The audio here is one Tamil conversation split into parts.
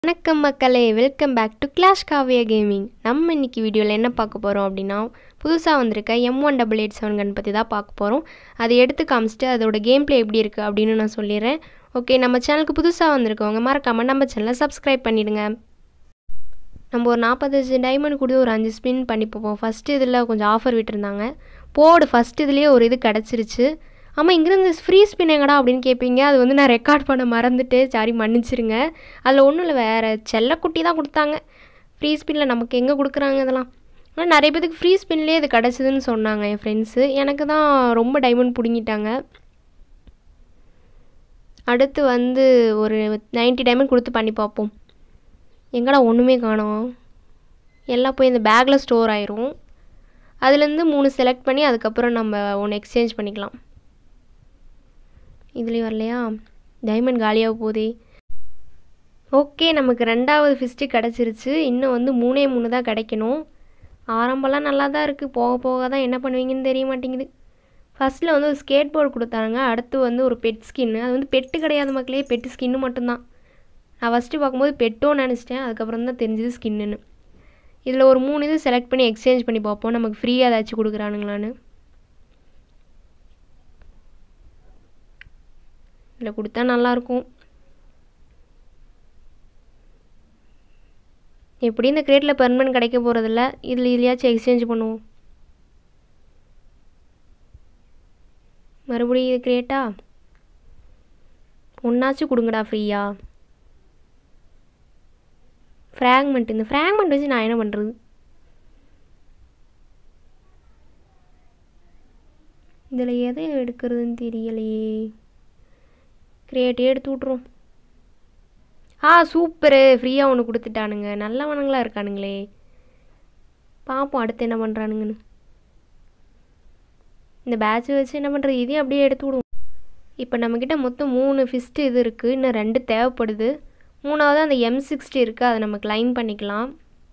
வணக்கம் மக்களே, welcome back to Clash Kaviya Gaming. நம்ம இன்னைக்கு வீடியோவில் என்ன பார்க்க போகிறோம் அப்படின்னா, புதுசாக வந்திருக்க M1887 கன் பற்றி தான் பார்க்க போகிறோம். அதை எடுத்து காமிச்சிட்டு அதோட கேம் பிளே எப்படி இருக்குது அப்படின்னு நான் சொல்லிடுறேன். ஓகே, நம்ம சேனலுக்கு புதுசாக வந்திருக்கவங்க மறக்காமல் நம்ம சேனலை சப்ஸ்கிரைப் பண்ணிவிடுங்க. நம்ம ஒரு 45 டைமண்ட் கொடுத்து ஒரு 5 ஸ்பின் பண்ணி போவோம். ஃபஸ்ட்டு இதில் கொஞ்சம் ஆஃபர் விட்டுருந்தாங்க. ஃபஸ்ட்டு இதுலேயே ஒரு இது கிடச்சிருச்சு. ஆமாம், இங்கேருந்து ஃப்ரீ ஸ்பின் எங்கடா அப்படின்னு கேட்பீங்க. அது வந்து நான் ரெக்கார்ட் பண்ண மறந்துட்டு, சாரி மன்னிச்சிருங்க. அதில் ஒன்றும் இல்லை, வேறு செல்லக்குட்டி தான் கொடுத்தாங்க. ஃப்ரீ ஸ்பின்னில் நமக்கு எங்கே கொடுக்குறாங்க இதெல்லாம். ஆனால் நிறைய பேருக்கு ஃப்ரீ ஸ்பின்லேயே இது கிடச்சிதுன்னு சொன்னாங்க என் ஃப்ரெண்ட்ஸு. எனக்கு தான் ரொம்ப டைமண்ட் பிடுங்கிட்டாங்க. அடுத்து வந்து ஒரு 90 டைமண்ட் கொடுத்து பண்ணி பார்ப்போம். எங்கடா ஒன்றுமே காணோம். எல்லாம் போய் இந்த பேக்கில் ஸ்டோர் ஆயிரும். அதுலேருந்து 3 செலக்ட் பண்ணி அதுக்கப்புறம் நம்ம ஒன்று எக்ஸ்சேஞ்ச் பண்ணிக்கலாம். இதுலேயும் வரலையா, டைமண்ட் காலியாக போதே. ஓகே, நமக்கு 2வது ஃபிஸ்ட்டு கிடச்சிருச்சு. இன்னும் வந்து 3 தான் கிடைக்கணும். ஆரம்பம்லாம் நல்லா தான் இருக்குது, போக போக தான் என்ன பண்ணுவீங்கன்னு தெரிய மாட்டேங்குது. ஃபஸ்ட்டில் வந்து ஒரு ஸ்கேட் போர்டு கொடுத்தாங்க. அடுத்து வந்து ஒரு பெட் ஸ்கின்னு. அது வந்து பெட்டு கிடையாது மக்களே, பெட்டு ஸ்கின்னு மட்டும்தான். நான் ஃபஸ்ட்டு பார்க்கும்போது பெட்டோன்னு நினச்சிட்டேன், அதுக்கப்புறம் தான் தெரிஞ்சது ஸ்கின்னுன்னு. இதில் ஒரு 3 இது செலக்ட் பண்ணி எக்ஸ்சேஞ்ச் பண்ணி பார்ப்போம், நமக்கு ஃப்ரீயாக ஏதாச்சும் கொடுக்குறானுங்களான்னு. இதில் கொடுத்தா நல்லாயிருக்கும். எப்படி இந்த கிரேட்டில் பெர்மனன்ட் கிடைக்க போகிறதில்ல, இதுலையாச்சும் எக்ஸ்சேஞ்ச் பண்ணுவோம். மறுபடியும் இது கிரேட்டா, ஒன்றாச்சும் கொடுங்கடா ஃப்ரீயா. ஃப்ராக்மெண்ட், இந்த ஃப்ராக்மெண்ட் வச்சு நான் என்ன பண்ணுறது? இதில் எதை எடுக்கிறதுன்னு தெரியலையே. கிரியேட்டே எடுத்து விட்ருவோம். சூப்பரு, ஃப்ரீயாக ஒன்று கொடுத்துட்டானுங்க. நல்லவனுங்களாக இருக்கானுங்களே. பார்ப்போம் அடுத்து என்ன பண்ணுறானுங்கன்னு. இந்த பேட்சை வச்சு என்ன பண்ணுறது, இதையும் அப்படியே எடுத்து விடுவோம். இப்போ நம்மக்கிட்ட மொத்தம் 3 ஃபிஸ்ட்டு இது இருக்குது. இன்னும் 2 தேவைப்படுது. 3வது அந்த M60 இருக்குது, அதை நம்ம கிளைம் பண்ணிக்கலாம்.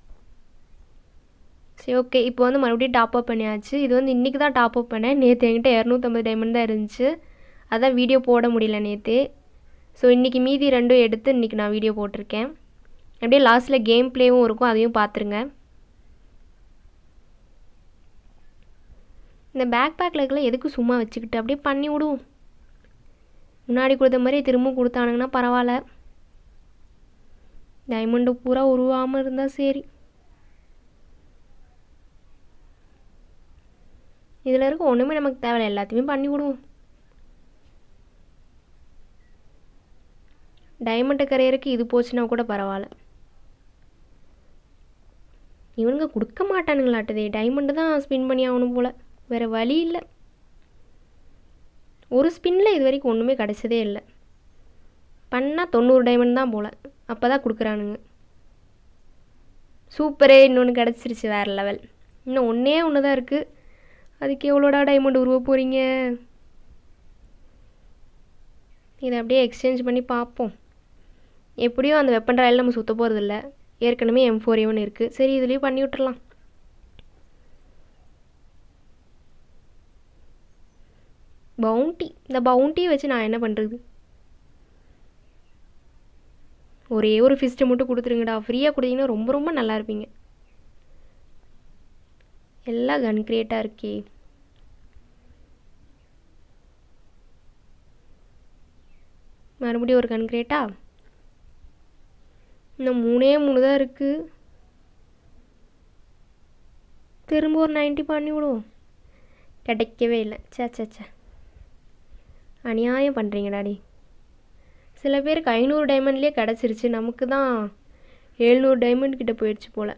சரி, ஓகே. இப்போ வந்து மறுபடியும் டாப்அப் பண்ணியாச்சு. இது வந்து இன்றைக்கி தான் டாப்அப் பண்ணேன். நேற்று என்கிட்ட 250 டைமண்ட் தான் இருந்துச்சு. அதான் வீடியோ போட முடியல நேற்று. ஸோ இன்றைக்கி மீதி 2 எடுத்து இன்றைக்கி நான் வீடியோ போட்டிருக்கேன். அப்படியே லாஸ்ட்டில் கேம் பிளேவும் இருக்கும், அதையும் பார்த்துருங்க. இந்த பேக்கில் இருக்கலாம் எதுக்கு சும்மா வச்சுக்கிட்டு அப்படியே பண்ணி விடுவோம். முன்னாடி கொடுத்த மாதிரி திரும்ப கொடுத்தானுங்கன்னா பரவாயில்ல. டைமண்டு பூரா உருவாமல் இருந்தால் சரி. இதில் இருக்க ஒன்றுமே நமக்கு தேவையில்லை, எல்லாத்தையுமே பண்ணி விடுவோம். டைமண்டு கரையருக்கு இது போச்சுன்னா கூட பரவாயில்ல. இவனுங்க கொடுக்க மாட்டானுங்களாட்டதே. டைமண்டு தான் ஸ்பின் பண்ணி ஆகணும் போல், வேறு வழி இல்லை. ஒரு ஸ்பின்னில் இது வரைக்கும் ஒன்றுமே கிடச்சதே இல்லை. பண்ணால் 90 டைமண்ட் தான் போல், அப்போ தான் கொடுக்குறானுங்க. சூப்பரே, இன்னொன்று கிடச்சிருச்சு, வேறு லெவல். இன்னும் ஒன்று தான் இருக்குது. அதுக்கு எவ்வளோடா டைமண்ட் உருவ போகிறீங்க? இதை அப்படியே எக்ஸ்சேஞ்ச் பண்ணி பார்ப்போம். எப்படியும் அந்த வெப்பன் ராயில் நம்ம சுற்ற போகிறதில்ல, ஏற்கனவே M4A1 இருக்குது. சரி, இதுலேயும் பண்ணி விட்டுறலாம். பவுண்டி, இந்த பவுண்டியை வச்சு நான் என்ன பண்ணுறது? ஒரே ஒரு ஃபிஸ்ட்டை மட்டும் கொடுத்துருங்கடா. ஃப்ரீயாக கொடுத்தீங்கன்னா ரொம்ப ரொம்ப நல்லா இருப்பீங்க. எல்லாம் கன் கிரியேட்டாக இருக்கே. மறுபடியும் ஒரு கன் கிரியேட்டா. இன்னும் 3 தான் இருக்குது. திரும்ப ஒரு 90 பண்ணி விடுவோம். கிடைக்கவே இல்லை. சே அநியாயம் பண்ணுறீங்க டாடி. சில பேருக்கு 500 டைமண்ட்லேயே கிடச்சிருச்சு, நமக்கு தான் 700 டைமண்ட் கிட்ட போயிடுச்சு போல்.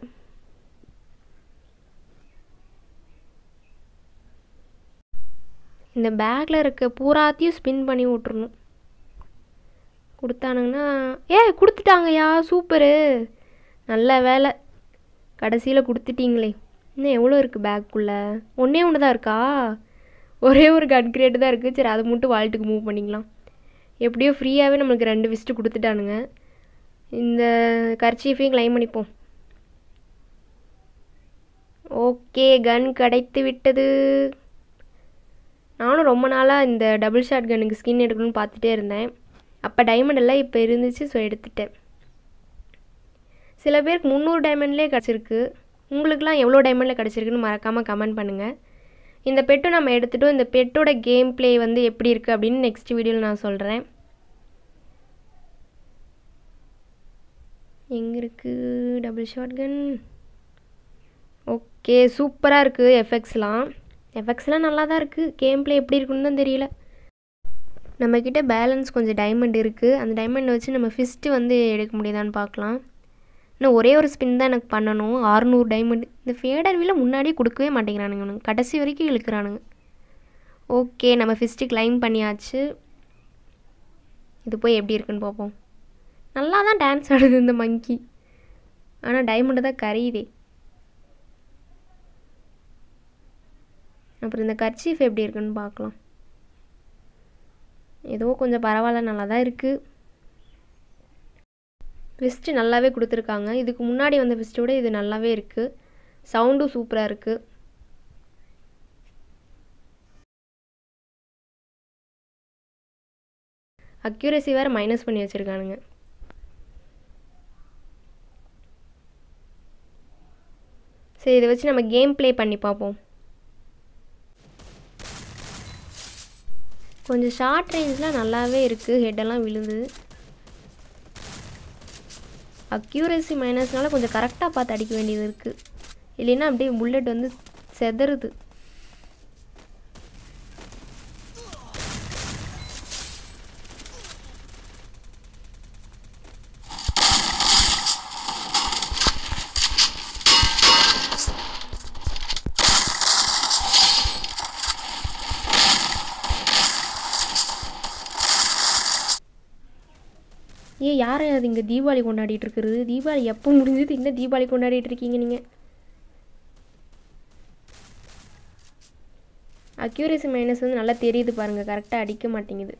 இந்த பேக்கில் இருக்க பூராத்தையும் ஸ்பின் பண்ணி விட்றணும். கொடுத்தானுங்கன்னா கொடுத்துட்டாங்கய்யா, சூப்பரு, நல்ல வேலை, கடைசியில் கொடுத்துட்டீங்களே. இன்னும் எவ்வளோ இருக்குது பேக்குள்ளே? ஒன்று தான் இருக்கா? ஒரே ஒரு கன் கிரேட்டு தான் இருக்குது. சரி, அதை மட்டும் வால்ட்டுக்கு மூவ் பண்ணிக்கலாம். எப்படியோ ஃப்ரீயாகவே நம்மளுக்கு 2 ஃபிஸ்ட்டு கொடுத்துட்டானுங்க. இந்த கர்ச்சீஃபையும் கிளைம் பண்ணிப்போம். ஓகே, கன் கிடைத்து விட்டது. நானும் ரொம்ப நாளாக இந்த டபுள் ஷாட் கன்னுக்கு ஸ்கின் எடுக்கணும்னு பார்த்துட்டே இருந்தேன். அப்போ டைமண்ட் எல்லாம் இப்போ இருந்துச்சு, ஸோ எடுத்துட்டேன். சில பேருக்கு 300 டைமண்ட்லேயே கிடச்சிருக்கு. உங்களுக்குலாம் எவ்வளோ டைமண்டில் கிடச்சிருக்குன்னு மறக்காமல் கமெண்ட் பண்ணுங்கள். இந்த பெட்டும் நம்ம எடுத்துகிட்டோம். இந்த பெட்டோட கேம் ப்ளே வந்து எப்படி இருக்குது அப்படின்னு நெக்ஸ்ட் வீடியோவில் நான் சொல்கிறேன். எங்கே இருக்குது டபுள் ஷாட் கன்? ஓகே, சூப்பராக இருக்குது. எஃபெக்ட்ஸ்லாம் நல்லா தான் இருக்குது. கேம் ப்ளே எப்படி இருக்குன்னு தான் தெரியல. நம்மக்கிட்ட பேலன்ஸ் கொஞ்சம் டைமண்ட் இருக்குது. அந்த டைமண்டை வச்சு நம்ம ஃபிஸ்ட்டு வந்து எடுக்க முடியுதான்னு பார்க்கலாம். இன்னும் ஒரே ஒரு ஸ்பின் தான் எனக்கு பண்ணணும். 600 டைமண்ட். இந்த ஃபேடர் வீல முன்னாடியே கொடுக்கவே மாட்டேங்கிறானுங்க. அவனுங்க கடைசி வரைக்கும் இழுக்கிறானுங்க. ஓகே, நம்ம ஃபிஸ்ட்டு கிளைம் பண்ணியாச்சு. இது போய் எப்படி இருக்குன்னு பார்ப்போம். நல்லா தான் டான்ஸ் ஆடுது இந்த மங்கி. ஆனால் டைமண்டு தான் கரையுதே. அப்புறம் இந்த கர்ச்சீஃப் எப்படி இருக்குன்னு பார்க்கலாம். ஏதோ கொஞ்சம் பரவாயில்ல, நல்லா தான் இருக்குது. ஃபிஸ்ட்டு நல்லாவே கொடுத்துருக்காங்க. இதுக்கு முன்னாடி வந்த ஃபிஸ்ட்டோட இது நல்லாவே இருக்குது. சவுண்டும் சூப்பராக இருக்குது. அக்யூரசி வேறு மைனஸ் பண்ணி வச்சுருக்கானுங்க. சரி, இதை வச்சு நம்ம கேம் ப்ளே பண்ணி பார்ப்போம். கொஞ்சம் ஷார்ட் ரேஞ்சில் நல்லாவே இருக்குது. ஹெட்டெல்லாம் விழுது. அக்யூரசி மைனஸ்னால கொஞ்சம் கரெக்டாக பார்த்து அடிக்க வேண்டியது இருக்குது. இல்லைன்னா அப்படியே புல்லட் வந்து செதறுது. யார் அது இங்கே தீபாவளி கொண்டாடிட்டு இருக்கிறது? தீபாவளி எப்போ முடிஞ்சது? இன்னும் தீபாவளி கொண்டாடிட்டு இருக்கீங்க நீங்கள்? அக்யூரசி மைனஸ் வந்து நல்லா தெரியுது பாருங்கள். கரெக்டாக அடிக்க மாட்டேங்குது.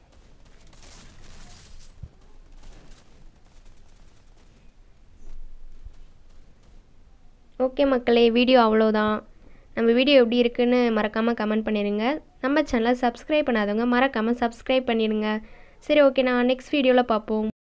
ஓகே மக்களே, வீடியோ அவ்வளோதான். நம்ம வீடியோ எப்படி இருக்குன்னு மறக்காமல் கமெண்ட் பண்ணிடுங்க. நம்ம சேனலை சப்ஸ்கிரைப் பண்ணாதவங்க மறக்காமல் சப்ஸ்கிரைப் பண்ணிடுங்க. சரி, ஓகே, நான் நெக்ஸ்ட் வீடியோவில் பார்ப்போம்.